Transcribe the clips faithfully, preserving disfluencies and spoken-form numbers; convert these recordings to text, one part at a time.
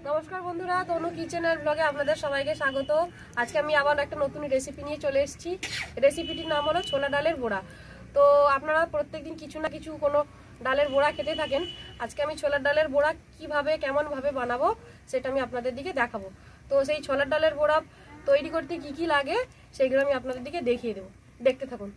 নমস্কার বন্ধুরা, তনু কিচেনের ব্লগে আপনাদের সবাইকে স্বাগত। আজকে আমি আবার একটা নতুন রেসিপি নিয়ে চলে এসেছি। রেসিপিটির নাম হলো ছোলা ডালের বড়া। তো আপনারা প্রত্যেকদিন কিছু না কিছু কোনো ডালের বড়া খেতে থাকেন। আজকে আমি ছোলার ডালের বড়া কিভাবে কেমনভাবে বানাবো সেটা আমি আপনাদের দিকে দেখাবো। তো সেই ছোলার ডালের বড়া তৈরি করতে কি কি লাগে সেগুলো আমি আপনাদের দিকে দেখিয়ে দেবো, দেখতে থাকুন।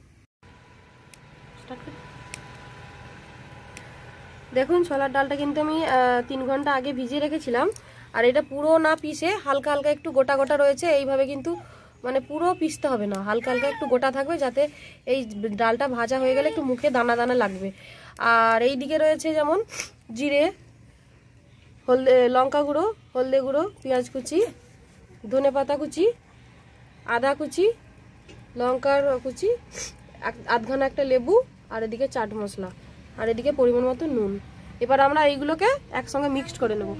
দেখুন, ছোলার ডালটা কিন্তু আমি তিন ঘন্টা আগে ভিজিয়ে রেখেছিলাম। আর এটা পুরো না পিষে হালকা হালকা একটু গোটা গোটা রয়েছে, এইভাবে কিন্তু মানে পুরো পিষতে হবে না, হালকা হালকা একটু গোটা থাকবে, যাতে এই ডালটা ভাজা হয়ে গেলে একটু মুখে দানা দানা লাগবে। আর এই দিকে রয়েছে যেমন জিরে, হলদে, লঙ্কা গুঁড়ো, হলদে গুঁড়ো, পেঁয়াজ কুচি, ধনে পাতা কুচি, আদা কুচি, লঙ্কার কুচি, আধখানা একটা লেবু, আর এদিকে চাট মশলা, আর এদিকে পরিমাণ মতো নুন। এবার আমরা এইগুলোকে একসঙ্গে মিক্সড করে নেব।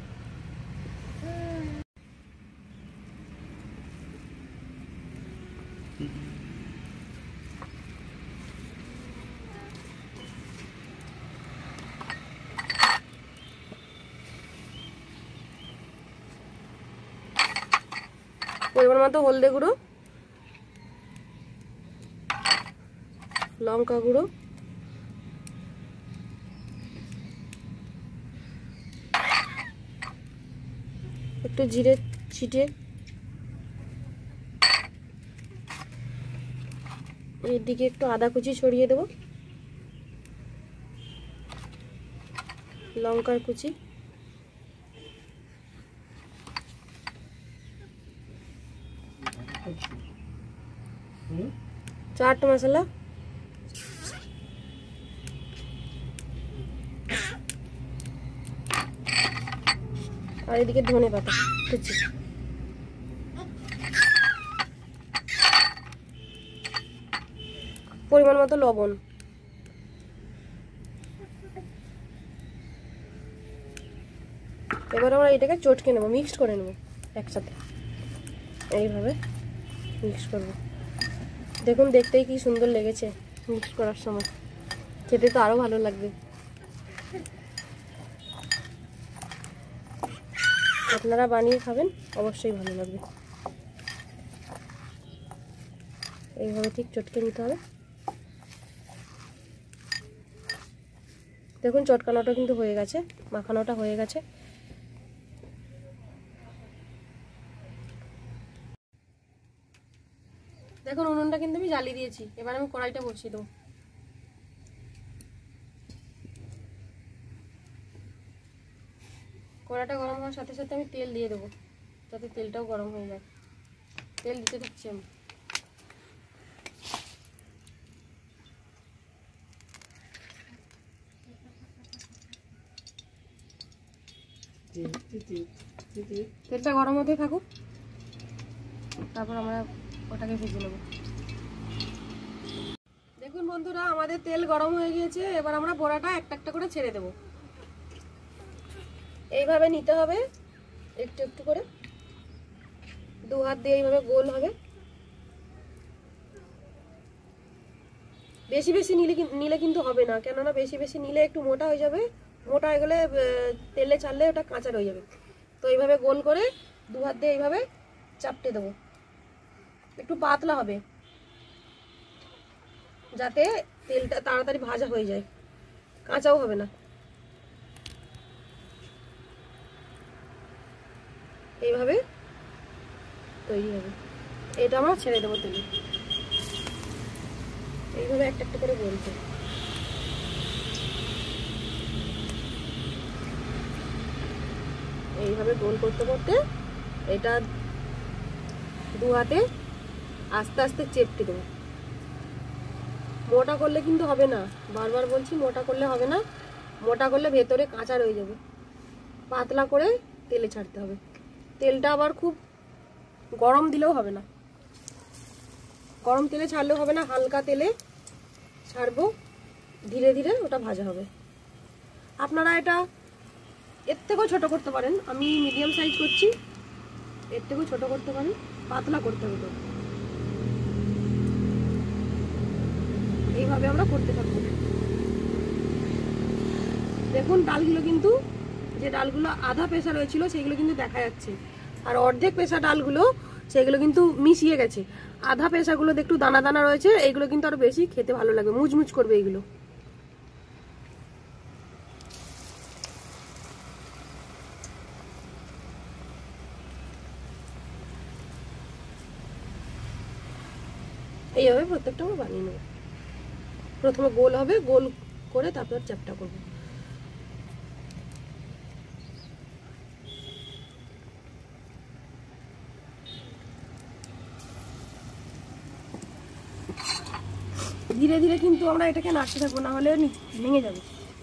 পরিমাণ মতো হলদে গুঁড়ো, লঙ্কা গুঁড়ো, একটু জিরে ছিটিয়ে, এর দিকে একটু আদা কুচি ছড়িয়ে দেব, লঙ্কার কুচি, চাট মশলা, আর এদিকে ধনে পাতা কুচি। পরিমাণ মতো লবণ। এবার আমরা এটাকে চটকে নেব, মিক্সড করে নেব একসাথে, এইভাবে মিক্স করব। দেখুন, দেখতেই কি সুন্দর লেগেছে মিক্স করার সময়, খেতে তো আরো ভালো লাগবে। আপনারা বানিয়ে খাবেন, অবশ্যই ভালো লাগবে। এইভাবে ঠিক চটকে নিতে হবে। দেখুন, চটকানোটা কিন্তু হয়ে গেছে, মাখানোটা হয়ে গেছে। দেখুন, উনুনটা কিন্তু আমি জ্বালিয়ে দিয়েছি। এবার আমি কড়াইটা বসিয়ে দেবো। কড়াইটা গরম হওয়ার সাথে সাথে আমি তেল দিয়ে দেবো, যাতে তেলটাও গরম হয়ে যায়। তেল দিতে দিচ্ছি আমি। তেলটা গরম হতে থাকুক, তারপর আমরা ওটাকে ভেজে নেব। দেখুন বন্ধুরা, আমাদের তেল গরম হয়ে গিয়েছে। এবার আমরা বড়াটা একটা একটা করে ছেড়ে দেব। এইভাবে নিতে হবে, একটু একটু করে দু হাত দিয়ে এইভাবে গোল হবে। বেশি বেশি নিলে নিলে কিন্তু হবে না, কেননা বেশি বেশি নিলে একটু মোটা হয়ে যাবে। মোটা হয়ে গেলে তেলে ছাড়লে ওটা কাঁচা রয়ে যাবে। তো এইভাবে গোল করে দু হাত দিয়ে এইভাবে চাপটে দেবো। একটু পাতলা হবে, যাতে তেলটা তাড়াতাড়ি ভাজা হয়ে যায়, কাঁচাও হবে না। এইভাবে তৈরি হবে। এটা আমরা ছেড়ে দেবো তেলে। এইভাবে একটা একটা করে বলতে, এইভাবে গোল করতে করতে এটা দু হাতে আস্তে আস্তে চেপটে দেবো। মোটা করলে কিন্তু হবে না, বারবার বলছি, মোটা করলে হবে না। মোটা করলে ভেতরে কাঁচা রয়ে যাবে। পাতলা করে তেলে ছাড়তে হবে। তেলটা আবার খুব গরম দিলেও হবে না, গরম তেলে ছাড়লেও হবে না, হালকা তেলে ছাড়বো। ধীরে ধীরে ওটা ভাজা হবে। আপনারা এটা এর থেকেও ছোটো করতে পারেন, আমি মিডিয়াম সাইজ করছি। এর থেকেও ছোটো করতে পারেন, পাতলা করতে হবে। তো এইভাবে আমরা করতে থাকবো। দেখুন, ডালগুলো কিন্তু যে ডালগুলো আধা পেশা রয়েছিল সেগুলো কিন্তু দেখা যাচ্ছে, আর অর্ধেক পেশা ডালগুলো সেগুলো কিন্তু মিশিয়ে গেছে। আধা পেশাগুলো একটু দানা দানা রয়েছে, এইগুলো কিন্তু আরো বেশি খেতে ভালো লাগবে, মুচমুচ করবে এইগুলো। এইভাবে প্রত্যেকটা আমরা বানিয়ে নেব। প্রথমে গোল হবে, গোল করে তারপর চ্যাপটা করব। ধীরে ধীরে কিন্তু আমরা এটাকে নাড়তে থাকবো, না হলে ভেঙে যাবে।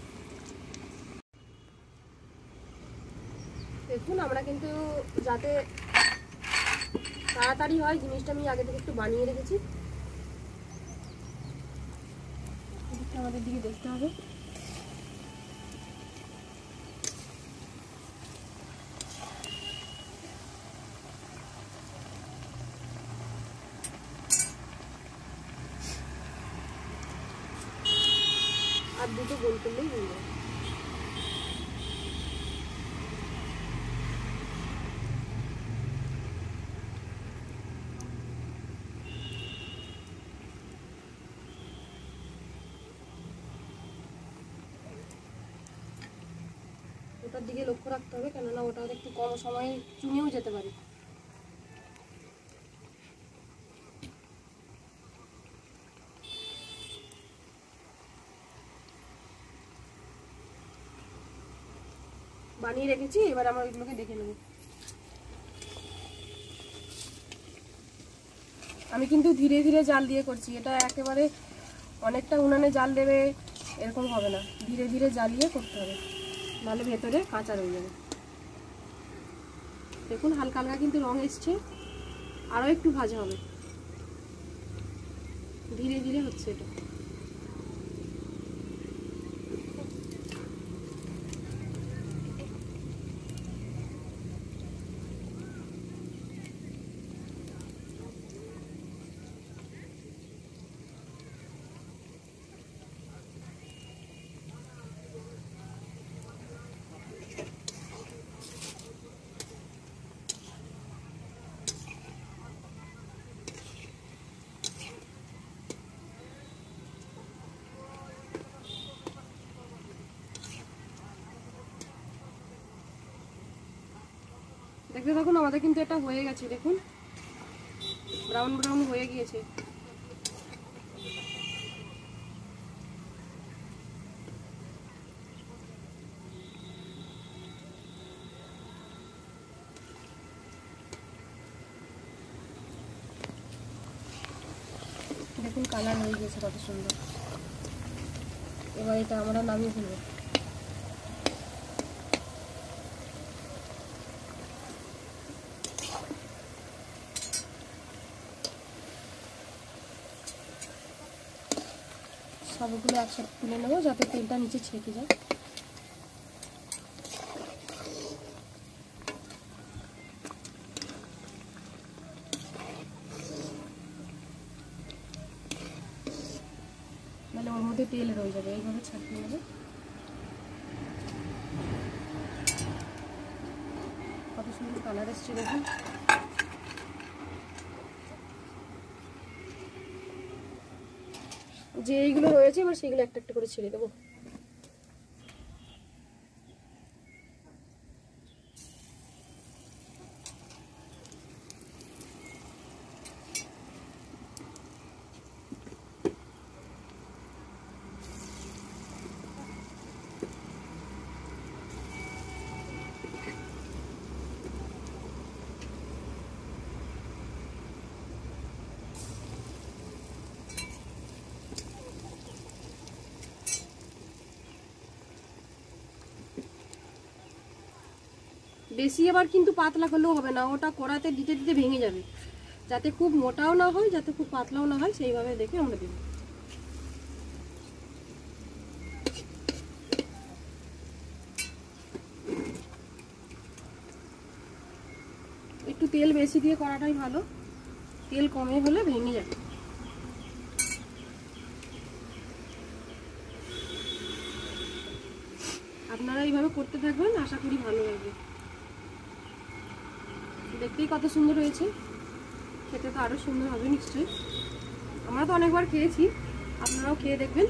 দেখুন আমরা কিন্তু যাতে তাড়াতাড়ি হয় জিনিসটা আমি আগে থেকে একটু বানিয়ে রেখেছি। আমাদের দিকে দেখতে হবে। আর দুটো গোল করলেই হয়ে যাবে। ওটার দিকে লক্ষ্য রাখতে হবে, কেননা ওটা একটু কম সময়ে চুনেও যেতে পারে। বানিয়ে রেখেছি, এবার আমরা এগুলোকে দেখে নেব। আমি কিন্তু ধীরে ধীরে জাল দিয়ে করছি, এটা একেবারে অনেকটা উনানে জাল দেবে এরকম হবে না, ধীরে ধীরে জ্বালিয়ে করতে হবে, নাহলে ভেতরে কাঁচা রয়ে যাবে। দেখুন হালকা হালকা কিন্তু রং এসছে, আরও একটু ভাজা হবে, ধীরে ধীরে হচ্ছে এটা। দেখতে থাকুন, আমাদের কিন্তু এটা হয়ে গেছে, দেখুন ব্রাউন ব্রাউন হয়ে গিয়েছে। দেখুন কালার হয়ে গেছে কত সুন্দর। এবার এটা আমরা নামিয়ে ফেলবো। সবগুলো একসাথে তুলে নেবো যাতে তেলটা নিচে ছেঁকে যায়। মানে ওর মধ্যে তেল রয়ে যাবে, এইভাবে ছাড়িয়ে নেবে। কত সুন্দর কালার এসছে দেখুন। যে এইগুলো রয়েছে এবার সেগুলো একটা একটা করে ছেড়ে দেবো। বেশি আবার কিন্তু পাতলা করলেও হবে না, ওটা কড়াতে দিতে দিতে ভেঙে যাবে। যাতে খুব মোটাও না হয়, যাতে খুব পাতলাও না হয়, সেইভাবে দেখে আমরা দেব। একটু তেল বেশি দিয়ে করাটাই ভালো, তেল কমে হলে ভেঙে যাবে। আপনারা এইভাবে করতে থাকবেন, আশা করি ভালো লাগবে। দেখতেই কত সুন্দর হয়েছে, খেতে তো আরও সুন্দর হবে নিশ্চয়ই। আমরা তো অনেকবার খেয়েছি, আপনারাও খেয়ে দেখবেন।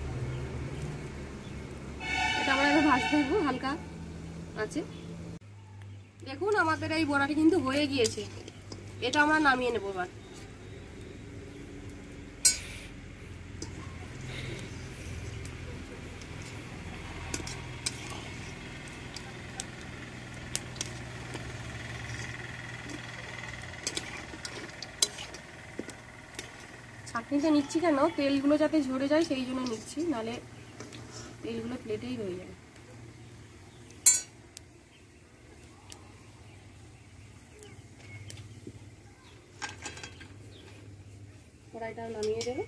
এটা আমরা এবার ভাজতে থাকবো হালকা আছে। দেখুন আমাদের এই বড়াটি কিন্তু হয়ে গিয়েছে, এটা আমরা নামিয়ে নেবো এবার। ছাঁকনিতে নিচ্ছি কেন, তেলগুলো যাতে ঝরে যায় সেই জন্য নিচ্ছি, নালে তেলগুলো প্লেটেই রয়ে যাবে। কড়াইটা নামিয়ে দেবো।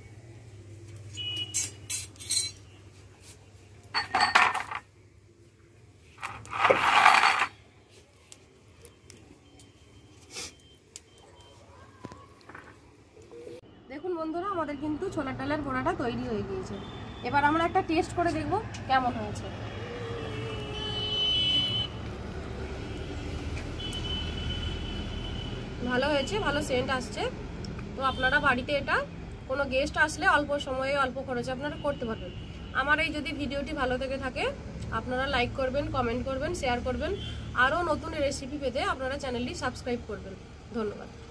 দেখুন বন্ধুরা, আমাদের কিন্তু ছোলার ডালের বড়াটা তৈরি হয়ে গিয়েছে। এবার আমরা একটা টেস্ট করে দেখব কেমন হয়েছে। ভালো হয়েছে, ভালো সেন্ট আসছে। তো আপনারা বাড়িতে এটা কোনো গেস্ট আসলে অল্প সময়ে অল্প খরচে আপনারা করতে পারবেন। আমার এই যদি ভিডিওটি ভালো থেকে থাকে আপনারা লাইক করবেন, কমেন্ট করবেন, শেয়ার করবেন। আরও নতুন রেসিপি পেতে আপনারা চ্যানেলটি সাবস্ক্রাইব করবেন। ধন্যবাদ।